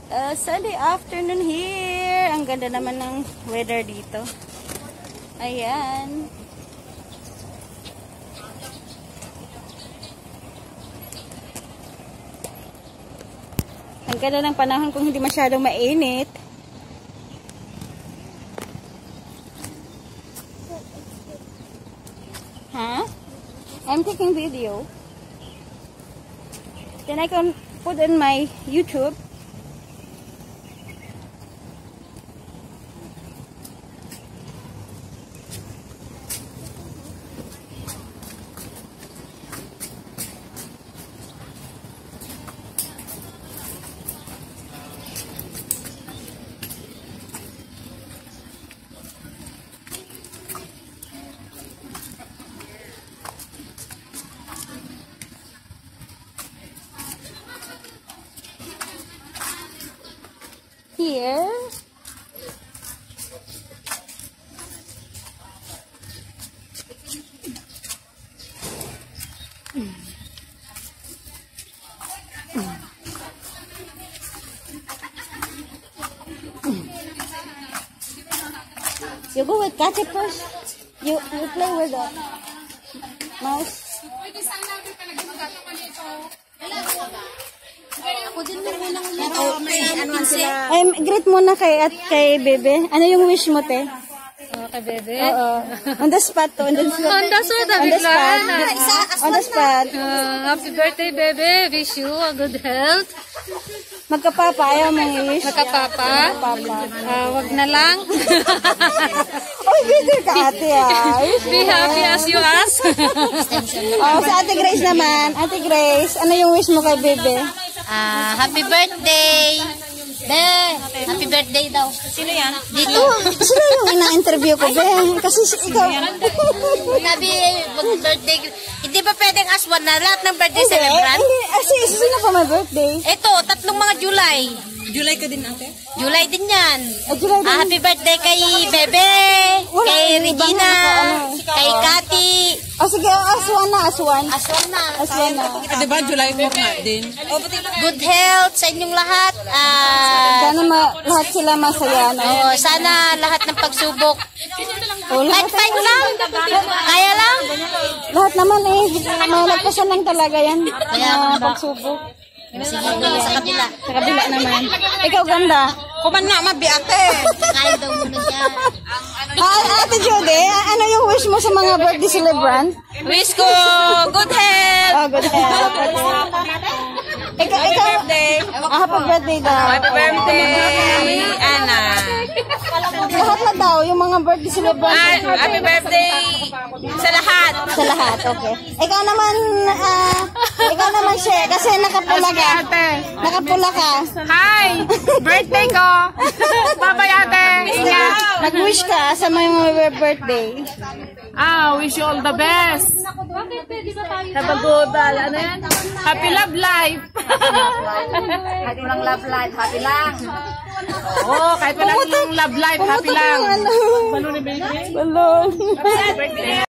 Sunday afternoon here. Ang ganda naman ng weather dito. Ayan. Ang ganda ng panahon kung hindi masyadong mainit. Huh? I'm taking video. Then I can put in my YouTube. Here. You go with Cathy first. You play with the mouse. Greet muna kay Bebe. Ano yung wish mo, te? Kay Bebe? Oo. On the spot to. On the spot. Happy birthday, Bebe. Wish you a good health. Magkapapa, ayaw mong i-wish. Magkapapa? Wag na lang. Oy, bitter ka, ate, ah. Be happy as you ask. Sa Ate Grace naman. Ate Grace, ano yung wish mo kay Bebe? Happy birthday! Be, happy birthday daw. Sino yan? Dito. Sino yung ina-interview ko, Be? Kasi ikaw. Sabi, birthday. Hindi ba pwedeng aswan na lahat ng birthday celebrant? Hindi. Sino pa may birthday? Ito, 3 mga July. July ka din, ate? July din yan. July din. Happy birthday kay Bebe, kay Regina, kay Cathy. Sige, aswan na. Aswan na. Diba, July mo nga din? Good health sa inyong lahat. Sana lahat sila masaya, no? Sana lahat ng pagsubok. Fight lang. Kaya lang. Lahat naman malagpasan lang talaga yan. Pagsubok. Sige, sa kabila. Sa kabila naman. Ikaw ganda. Kuman na, mabi ate. Kain daw muna siya. Ate Judy, ano yung wish mo sa mga birthday celebrant? Wish ko good health. Good health. Ikaw, birthday. Happy birthday daw. Happy birthday, Ana. Lahat na daw, yung mga birthday celebrant. Happy birthday sa lahat. Sa lahat, okay. Ikaw naman siya, kasi nakapula ka. Nakapula ka. Hi! Birthday ko! Bye-bye, ate! Ingat! Nag-wish ka sa mga birthday. Wish you all the best! Have a good, ano yan? Happy love life! Kahit walang love life, happy lang. Oo, kahit walang love life, happy lang. Balon.